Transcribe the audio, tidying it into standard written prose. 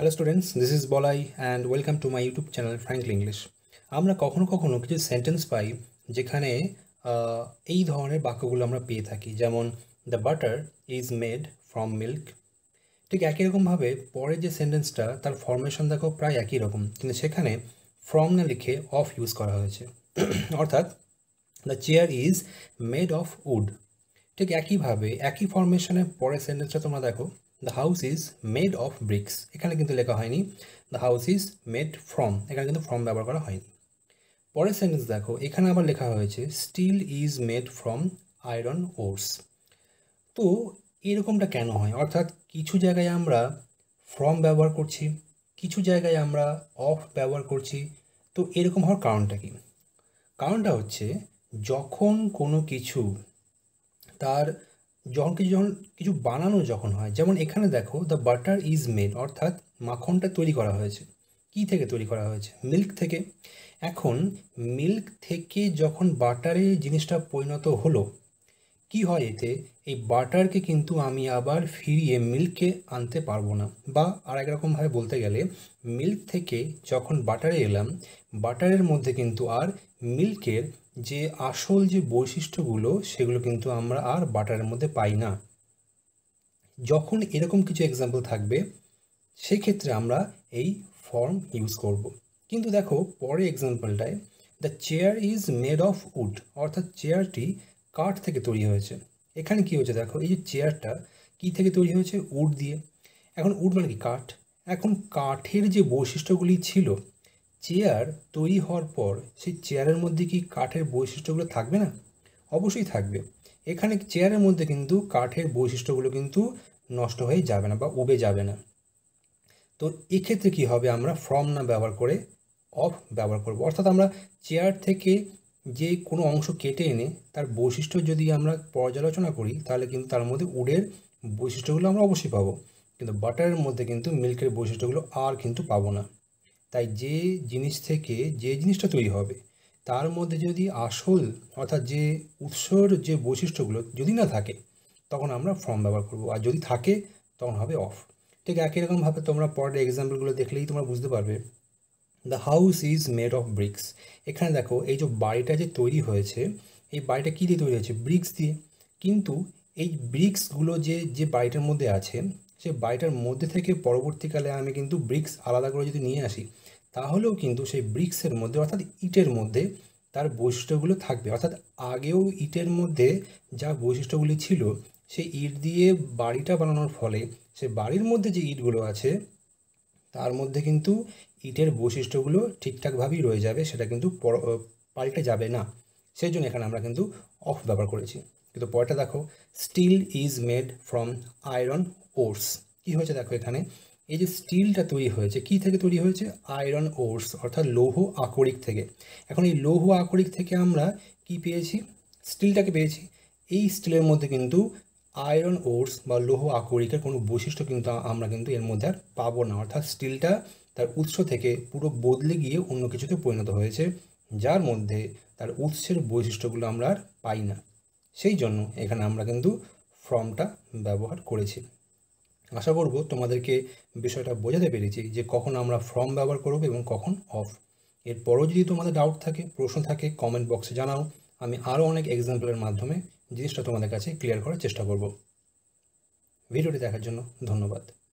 Hello students, this is Bolai and welcome to my YouTube channel frankly English. আমরা কখনো কখনো কিছু সেন্টেন্স পাই যেখানে এই ধরনের বাক্যগুলো আমরা পেয়ে থাকি, যেমন the butter is made from milk. ঠিক একই রকমভাবে পরের যে সেন্টেন্সটা তার ফরমেশন দেখো প্রায় একই রকম, কিন্তু সেখানে ফ্রম না লিখে অফ ইউজ করা হয়েছে। অর্থাৎ the chair is made of wood. ঠিক একইভাবে একই ফরমেশনের পরের সেন্টেন্সটা তোমরা দেখো, the house is made of bricks. এখানে কিন্তু লেখা হয়নি the house is made from, এখানে কিন্তু ফ্রম ব্যবহার করা হয়নি। পরের সেন্টেন্স দেখো, এখানে আবার লেখা হয়েছে steel is made from iron ores. তো এরকমটা কেন হয়? অর্থাৎ কিছু জায়গায় আমরা ফ্রম ব্যবহার করছি, কিছু জায়গায় আমরা অফ ব্যবহার করছি। তো এরকম হওয়ার কারণটা কি? কারণটা হচ্ছে যখন কোনো কিছু তার যখন কিছু বানানো যখন হয়, যেমন এখানে দেখো দ্য বাটার ইজ মেড, অর্থাৎ মাখনটা তৈরি করা হয়েছে। কি থেকে তৈরি করা হয়েছে? মিল্ক থেকে। এখন মিল্ক থেকে যখন বাটারে জিনিসটা পরিণত হলো, কি হয় এতে? এই বাটারকে কিন্তু আমি আবার ফিরিয়ে মিল্কে আনতে পারবো না, বা আর একরকমভাবে বলতে গেলে মিল্ক থেকে যখন বাটারে এলাম, বাটারের মধ্যে কিন্তু আর মিল্কের যে আসল যে বৈশিষ্ট্যগুলো সেগুলো কিন্তু আমরা আর বাটারের মধ্যে পাই না। যখন এরকম কিছু এক্সাম্পল থাকবে সেই ক্ষেত্রে আমরা এই ফর্ম ইউজ করব। কিন্তু দেখো পরের এক্সাম্পলটায় the chair is made of wood, অর্থাৎ চেয়ারটি কাঠ থেকে তৈরি হয়েছে। এখানে কি হয়েছে দেখো, এই যে চেয়ারটা কি থেকে তৈরি হয়েছে? উড দিয়ে। এখন উড মানে কি? কাঠ। এখন কাঠের যে বৈশিষ্ট্যগুলি ছিল, চেয়ার তৈরি হওয়ার পর সেই চেয়ারের মধ্যে কি কাঠের বৈশিষ্ট্যগুলো থাকবে না? অবশ্যই থাকবে। এখানে চেয়ারের মধ্যে কিন্তু কাঠের বৈশিষ্ট্যগুলো কিন্তু নষ্ট হয়ে যাবে না বা উবে যাবে না। তো এক্ষেত্রে কি হবে? আমরা ফ্রম না ব্যবহার করে অফ ব্যবহার করব। অর্থাৎ আমরা চেয়ার থেকে যে কোনো অংশ কেটে এনে তার বৈশিষ্ট্য যদি আমরা পর্যালোচনা করি, তাহলে কিন্তু তার মধ্যে উডের বৈশিষ্ট্যগুলো আমরা অবশ্যই পাবো, কিন্তু বাটারের মধ্যে কিন্তু মিল্কের বৈশিষ্ট্যগুলো আর কিন্তু পাবো না। তাই যে জিনিস থেকে যে জিনিসটা তৈরি হবে তার মধ্যে যদি আসল অর্থাৎ যে উৎসর যে বৈশিষ্ট্যগুলো যদি না থাকে, তখন আমরা ফ্রম ব্যবহার করব, আর যদি থাকে তখন হবে অফ। ঠিক একই রকমভাবে তোমরা পরের এক্সাম্পলগুলো দেখলেই তোমরা বুঝতে পারবে। The house is made of bricks. এখানে দেখো এই যে বাড়িটা যে তৈরি হয়েছে, এই বাড়িটা কী দিয়ে তৈরি হয়েছে? ব্রিক্স দিয়ে। কিন্তু এই ব্রিক্সগুলো যে যে বাড়িটার মধ্যে আছে, সে বাড়িটার মধ্যে থেকে পরবর্তীকালে আমি কিন্তু ব্রিক্স আলাদা করে যদি নিয়ে আসি, তাহলেও কিন্তু সেই ব্রিক্সের মধ্যে অর্থাৎ ইটের মধ্যে তার বৈশিষ্ট্যগুলো থাকবে। অর্থাৎ আগেও ইটের মধ্যে যা বৈশিষ্ট্যগুলি ছিল, সেই ইট দিয়ে বাড়িটা বানানোর ফলে সে বাড়ির মধ্যে যে ইটগুলো আছে তার মধ্যে কিন্তু ইটের বৈশিষ্ট্যগুলো ঠিকঠাকভাবেই রয়ে যাবে, সেটা কিন্তু পাল্টে যাবে না। সেই জন্য এখানে আমরা কিন্তু অফ ব্যবহার করেছি। কিন্তু পরেরটা দেখো, steel is made from iron ores. কী হয়েছে দেখো, এখানে এই যে স্টিলটা তৈরি হয়েছে কী থেকে তৈরি হয়েছে? আয়রন ওরস, অর্থাৎ লৌহ আকরিক থেকে। এখন এই লৌহ আকরিক থেকে আমরা কি পেয়েছি? স্টিলটাকে পেয়েছি। এই স্টিলের মধ্যে কিন্তু আয়রন ওরস বা লৌহ আকরিকের কোনো বৈশিষ্ট্য কিন্তু আমরা কিন্তু এর মধ্যে আর পাবো না। অর্থাৎ স্টিলটা তার উৎস থেকে পুরো বদলে গিয়ে অন্য কিছুতে পরিণত হয়েছে, যার মধ্যে তার উৎসের বৈশিষ্ট্যগুলো আমরা আর পাই না। সেই জন্য এখানে আমরা কিন্তু ফ্রমটা ব্যবহার করেছি। আশা করব তোমাদেরকে বিষয়টা বোঝাতে পেরেছি যে কখন আমরা ফ্রম ব্যবহার করব এবং কখন অফ। এরপরও যদি তোমাদের ডাউট থাকে, প্রশ্ন থাকে, কমেন্ট বক্সে জানাও। আমি আরও অনেক এক্সাম্পলের মাধ্যমে জিনিসটা তোমাদের কাছে ক্লিয়ার করার চেষ্টা করব। ভিডিওটি দেখার জন্য ধন্যবাদ।